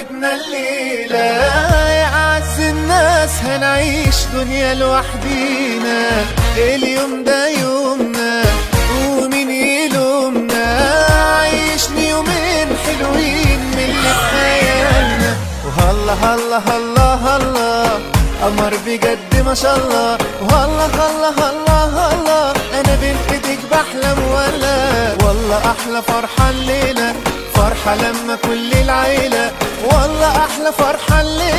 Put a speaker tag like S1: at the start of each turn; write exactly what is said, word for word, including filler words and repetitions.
S1: فرحتنا الليلة، يا أعز الناس هنعيش دنيا لوحدينا. اليوم ده يومنا ومين يلومنا، عيشني يومين حلوين من اللي في خيالنا. وهلا هلا هلا هلا قمر بجد ما شاء الله، وهلا هلا هلا هلا انا بين ايديك بحلم. ولا والله احلى فرحة الليلة، فرحة لما كل العيلة، والله احلى فرحة الليلة.